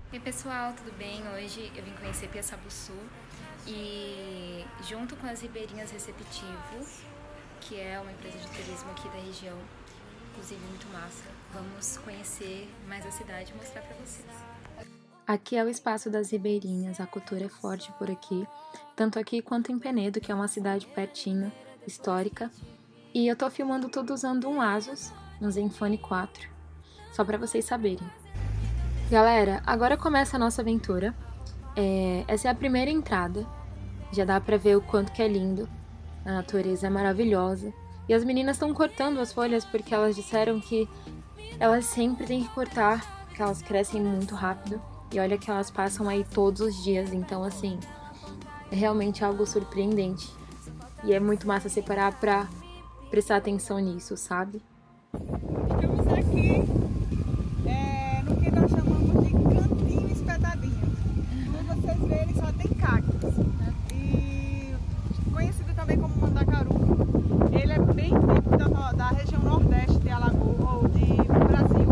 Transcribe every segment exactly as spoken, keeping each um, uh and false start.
Oi pessoal, tudo bem? Hoje eu vim conhecer Piaçabuçu e junto com as Ribeirinhas Receptivo, que é uma empresa de turismo aqui da região, inclusive muito massa, vamos conhecer mais a cidade e mostrar pra vocês. Aqui é o espaço das Ribeirinhas, a cultura é forte por aqui, tanto aqui quanto em Penedo, que é uma cidade pertinho, histórica, e eu tô filmando tudo usando um Asus, um Zenfone quatro, só pra vocês saberem. Galera, agora começa a nossa aventura. É, essa é a primeira entrada. Já dá pra ver o quanto que é lindo. A natureza é maravilhosa. E as meninas estão cortando as folhas porque elas disseram que elas sempre têm que cortar, porque elas crescem muito rápido. E olha que elas passam aí todos os dias. Então, assim, é realmente algo surpreendente. E é muito massa separar pra prestar atenção nisso, sabe? Estamos aqui é, no que nós chamamos de cantinho espetadinho. Como vocês verem, só tem cactos. E conhecido também como mandacaru. Ele é bem típico da, da região nordeste de Alagoas, ou de Brasil.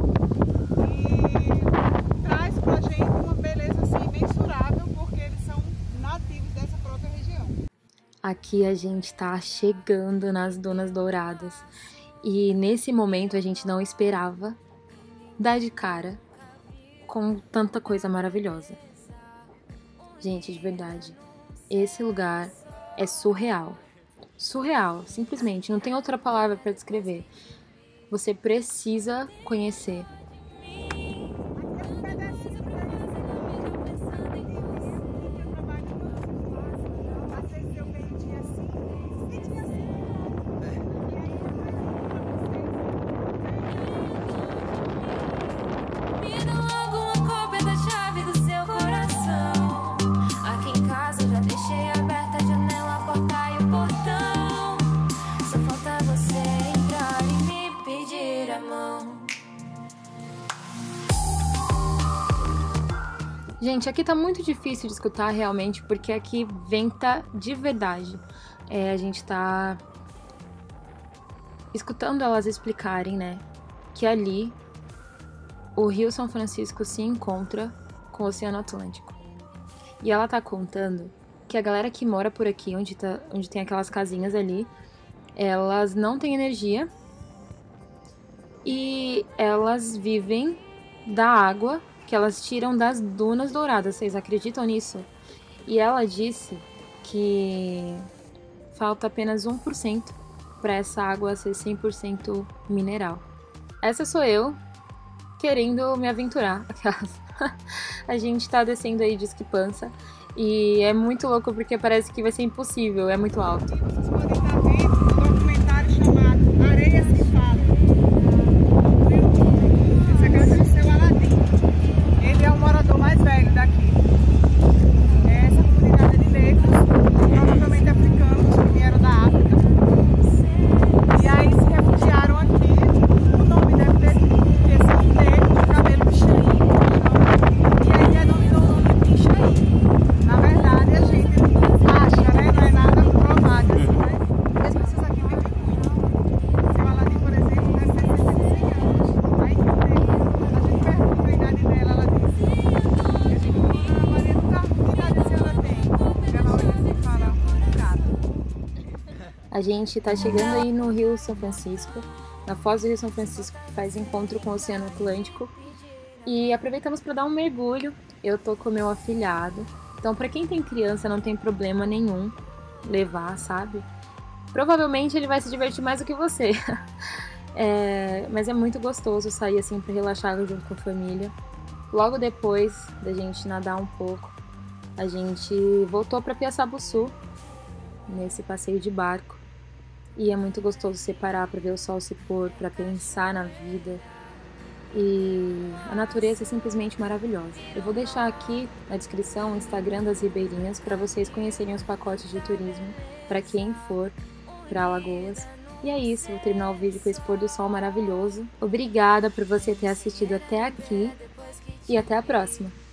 E traz pra gente uma beleza assim, mensurável, porque eles são nativos dessa própria região. Aqui a gente tá chegando nas Dunas Douradas. E nesse momento a gente não esperava dar de cara com tanta coisa maravilhosa. Gente, de verdade, esse lugar é surreal. Surreal, simplesmente, não tem outra palavra para descrever. Você precisa conhecer. Gente, aqui tá muito difícil de escutar realmente, porque aqui venta de verdade. É, a gente tá escutando elas explicarem, né, que ali o Rio São Francisco se encontra com o Oceano Atlântico. E ela tá contando que a galera que mora por aqui, onde, tá, onde tem aquelas casinhas ali, elas não têm energia e elas vivem da água que elas tiram das Dunas Douradas. Vocês acreditam nisso? E ela disse que falta apenas um por cento para essa água ser cem por cento mineral. Essa sou eu querendo me aventurar. A gente tá descendo aí de esquipança e é muito louco porque parece que vai ser impossível, é muito alto. Aqui vocês podem estar vendo um documentário chamado Areia Se Fala. Essa casa é o seu Aladim. Ele é o morador mais velho daqui. Essa comunidade de negros, provavelmente africanos, que vieram da África. E aí se refugiaram aqui. O nome deve ter sido porque são negros, de cabelo cheinho. E aí denominou o nome de cheinho. Na verdade, a gente acha, né? Não é nada provado assim, né? As pessoas aqui vivem muito. Seu Aladim, por exemplo, deve ter cerca de cem anos. Aí a gente pergunta a idade dela, ela diz. Eu digo, Ana Maria do Carmo, que idade a senhora tem? Ela olha assim e fala, nada. A gente tá chegando aí no Rio São Francisco, na foz do Rio São Francisco, que faz encontro com o Oceano Atlântico. E aproveitamos para dar um mergulho. Eu tô com o meu afilhado. Então, para quem tem criança, não tem problema nenhum levar, sabe? Provavelmente ele vai se divertir mais do que você. É, mas é muito gostoso sair assim para relaxar junto com a família. Logo depois da gente nadar um pouco, a gente voltou para Piaçabuçu, nesse passeio de barco. E é muito gostoso separar para ver o sol se pôr, para pensar na vida. E a natureza é simplesmente maravilhosa. Eu vou deixar aqui na descrição o Instagram das Ribeirinhas para vocês conhecerem os pacotes de turismo para quem for para Alagoas. E é isso, vou terminar o vídeo com esse pôr do sol maravilhoso. Obrigada por você ter assistido até aqui e até a próxima!